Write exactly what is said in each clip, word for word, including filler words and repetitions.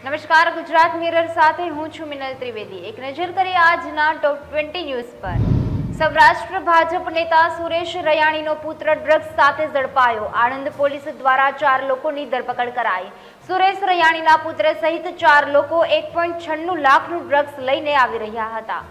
નમસ્કાર, ગુજરાત મિરર સાથે હું છું મિનલ ત્રિવેદી। એક નજર કરીએ આજના ટોપ ટ્વેન્ટી ન્યૂઝ પર। સૌરાષ્ટ્ર ભાજપ નેતા સુરેશ રૈયાણીનો પુત્ર ડ્રગ્સ સાથે ઝડપાયો। આણંદ પોલીસ દ્વારા ચાર લોકોની ધરપકડ કરાઈ। સુરેશ રૈયાણીના પુત્ર સહિત ચાર લોકો એક પોઈન્ટ છન્નું લાખનું ડ્રગ્સ લઈને આવી રહ્યા હતા।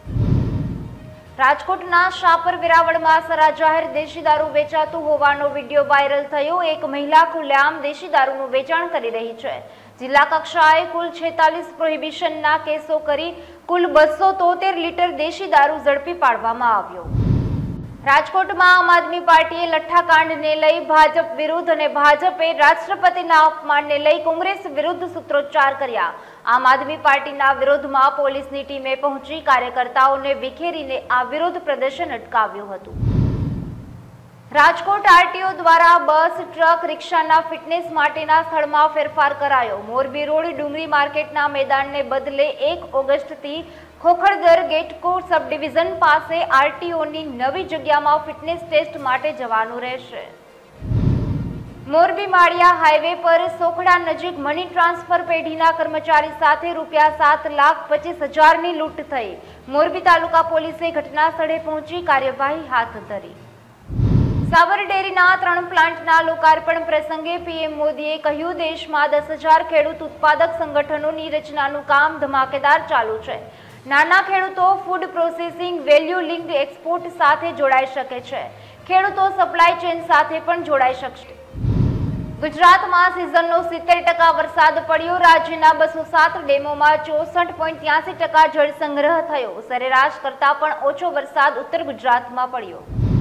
રાજકોટના શાપર વેરાવળમાં સરા જાહેર દેશી દારૂ વેચાતું હોવાનો વિડીયો વાયરલ થયો। એક મહિલા ખુલ્લેઆમ દેશી દારૂનું વેચાણ કરી રહી છે। જિલ્લા કક્ષાએ કુલ છેતાલીસ પ્રોહિબિશનના કેસો કરી કુલ બસો તોતેર લીટર દેશી દારૂ ઝડપી પાડવામાં આવ્યો। રાજકોટમાં આમ આદમી પાર્ટીએ લઠ્ઠાકાંડને લઈ ભાજપ વિરુદ્ધ અને ભાજપે રાષ્ટ્રપતિના અપમાનને લઈ કોંગ્રેસ વિરુદ્ધ સૂત્રોચ્ચાર કર્યા। આમ આદમી પાર્ટીના વિરોધમાં પોલીસની ટીમે પહોંચી કાર્યકર્તાઓને વિખેરીને આ વિરોધ પ્રદર્શન અટકાવ્યું હતું। રાજકોટ આરટીઓ દ્વારા બસ, ટ્રક, રિક્ષાના ફિટનેસ માટેના સ્થળમાં ફેરફાર કરાયો। મોરબી રોડ ડુંગરી માર્કેટના મેદાનને બદલે એક ઓગસ્ટથી ખોખરદર ગેટકો સબ ડિવિઝન પાસે આરટીઓની નવી જગ્યામાં ફિટનેસ ટેસ્ટ માટે જવાનું રહેશે। મોરબી માળિયા હાઈવે પર સોખડા નજીક મની ટ્રાન્સફર પેઢીના કર્મચારી સાથે રૂપિયા સાત લાખ પચીસ હજારની લૂંટ થઈ। મોરબી તાલુકા પોલીસે ઘટના સ્થળે પહોંચી કાર્યવાહી હાથ ધરી। સાબર ડેરીના ત્રણ પ્લાન્ટના લોકાર્પણ પ્રસંગે પીએમ મોદીએ કહ્યું, દેશમાં દસ હજાર ખેડૂત ઉત્પાદક સંગઠનોની રચનાનું કામ ધમાકેદાર ચાલુ છે। નાના ખેડૂતો food processing, value linked export સાથે જોડાઈ શકે છે। ખેડૂતો સપ્લાય ચેઇન સાથે પણ જોડાઈ શકશે। ગુજરાતમાં સિઝનનો સિત્તેર ટકા વરસાદ પડ્યો। રાજ્યના બસો સાત ડેમોમાં ચોસઠ પોઈન્ટ ત્યાસી ટકા જળ સંગ્રહ થયો। સરેરાશ કરતાં પણ ઓછો વરસાદ ઉત્તર ગુજરાતમાં પડ્યો।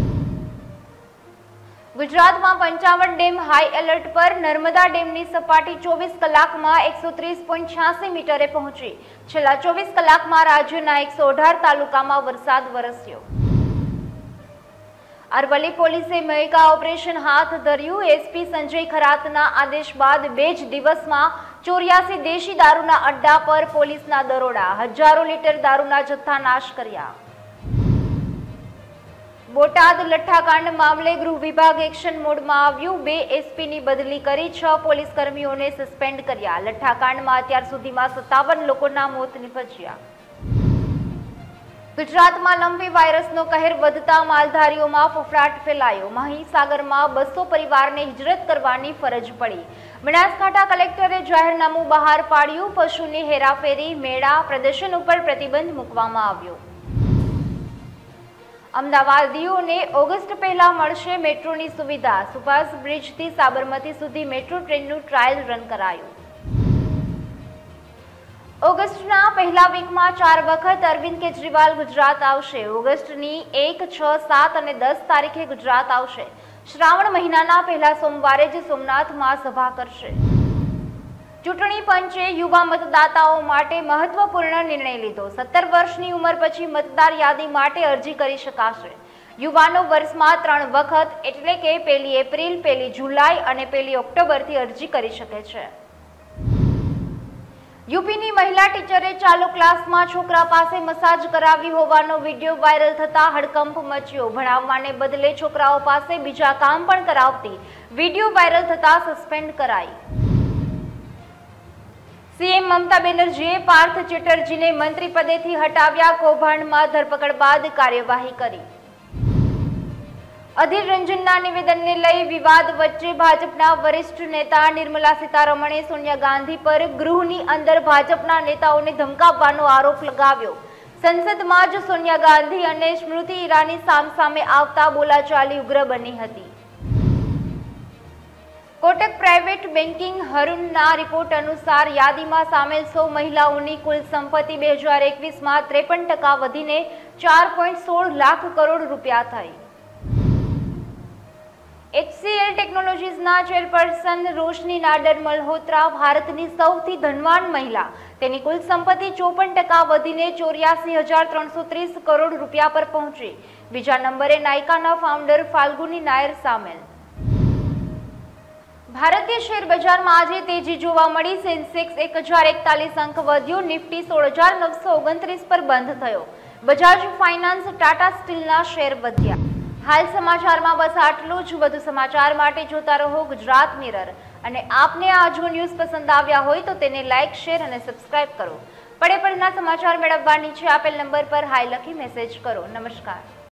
ગુજરાતમાં પંચાવન ડેમ હાઈ એલર્ટ પર। નર્મદા ડેમની સપાટી ચોવીસ કલાકમાં એકસો ત્રીસ પોઈન્ટ છ્યાસી મીટરે પહોંચી। છેલ્લા ચોવીસ કલાકમાં રાજ્યના એકસો અઢાર તાલુકામાં વરસાદ વરસ્યો। અરવલ્લી પોલીસે મેગા ઓપરેશન હાથ ધર્યું। એસપી સંજય ખરાતના આદેશ બાદ બે જ દિવસમાં ચોર્યાસી દેશી દારૂના અડ્ડા પર પોલીસના દરોડા। હજારો લીટર દારૂના જથ્થા નાશ કર્યા। બોટાદ લઠ્ઠાકાંડ મામલે ગૃહ વિભાગ એક્શન મોડમાં આવ્યું। બે એસપીની બદલી કરી છ પોલીસ કર્મીઓને સસ્પેન્ડ કર્યા। લઠ્ઠાકાંડમાં અત્યાર સુધીમાં સત્તાવન લોકોના મોત નિપજ્યા। ગુજરાતમાં લંબી વાયરસનો કહેર વધતા માલધારીઓમાં ફફડાટ ફેલાયો। મહીસાગરમાં બસો પરિવારને હિજરત કરવાની ફરજ પડી। બનાસકાંઠા કલેક્ટરે જાહેરનામું બહાર પાડ્યું। પશુની હેરાફેરી, મેળા, પ્રદર્શન ઉપર પ્રતિબંધ મૂકવામાં આવ્યો। અમદાવાદીઓને ઓગસ્ટ પહેલા મળશે મેટ્રોની સુવિધા। સુભાષ બ્રિજથી સાબરમતી સુધી મેટ્રો ટ્રેનનું ટ્રાયલ રન કરાયું। ઓગસ્ટના પહેલા વીકમાં ચાર વખત અરવિંદ કેજરીવાલ ગુજરાત આવશે। ઓગસ્ટની એક, છ, સાત અને દસ તારીખે ગુજરાત આવશે। શ્રાવણ મહિનાના પહેલા સોમવારે જ સોમનાથમાં સભા કરશે। ચૂંટણી પંચે યુવા મતદાતાઓ માટે મહત્વપૂર્ણ નિર્ણય લીધો। સત્તર વર્ષની ઉંમર પછી મતદાર યાદી માટે અરજી કરી શકાશે। યુવાનો વર્ષમાં ત્રણ વખત એટલે કે પહેલી એપ્રિલ, પહેલી જુલાઈ અને પહેલી ઓક્ટોબરથી અરજી કરી શકે છે। યુપીની મહિલા ટીચરે ચાલુ ક્લાસમાં છોકરા પાસે મસાજ કરાવી હોવાનો વિડીયો વાયરલ થતા હડકંપ મચ્યો। ભણાવવાને બદલે છોકરાઓ પાસે બીજા કામ પણ કરાવતી વિડીયો વાયરલ થતા સસ્પેન્ડ કરાઈ। સીએમ મમતા બેનર્જીએ પાર્થ ચેટર્જીને મંત્રી પદેથી હટાવ્યા। કૌભાંડમાં ધરપકડ બાદ કાર્યવાહી કરી। અધીર રંજનના નિવેદનને લઈ વિવાદ વચ્ચે ભાજપના વરિષ્ઠ નેતા નિર્મલા સીતારમણે સોનિયા ગાંધી પર ગૃહની અંદર ભાજપના નેતાઓને ધમકાવવાનો આરોપ લગાવ્યો। સંસદમાં જ સોનિયા ગાંધી અને સ્મૃતિ ઈરાની સામસામે આવતા બોલાચાલી ઉગ્ર બની હતી। કોટક પ્રાઇવેટ બેન્કિંગ હરુનના રિપોર્ટ અનુસાર યાદીમાં સામેલ સો મહિલાઓની કુલ સંપત્તિ બે હજાર એકવીસમાં ત્રેપન ટકા વધીને ચાર પોઈન્ટ સોળ લાખ કરોડ રૂપિયા થઈ। એચસીએલ ટેકનોલોજીસના ચેરપર્સન રોશની નાડર મલ્હોત્રા ભારતની સૌથી ધનવાન મહિલા। તેની કુલ સંપત્તિ ચોપન ટકા વધીને ચોર્યાસી હજાર ત્રણસો ત્રીસ કરોડ રૂપિયા પર પહોંચી। બીજા નંબરે નાયકાના ફાઉન્ડર ફાલ્ગુની નાયર સામેલ। ભારતીય શેર બજારમાં આજે તેજી જોવા મળી। સેન્સેક્સ એક હજાર એકતાલીસ અંક વધ્યો। નિફ્ટી સોળ હજાર નવસો ઓગણત્રીસ પર બંધ થયો। બજાજ ફાઇનાન્સ, ટાટા સ્ટીલના શેર વધ્યા। હાલ સમાચારમાં બસ આટલું જ। વધુ સમાચાર માટે જોતા રહો ગુજરાત મિરર। અને આપને આ જો ન્યૂઝ પસંદ આવ્યા હોય તો તેને લાઇક, શેર અને સબસ્ક્રાઇબ કરો. પડે પડના સમાચાર મેળવવા નીચે આપેલ નંબર પર હાય લખી મેસેજ કરો. નમસ્કાર.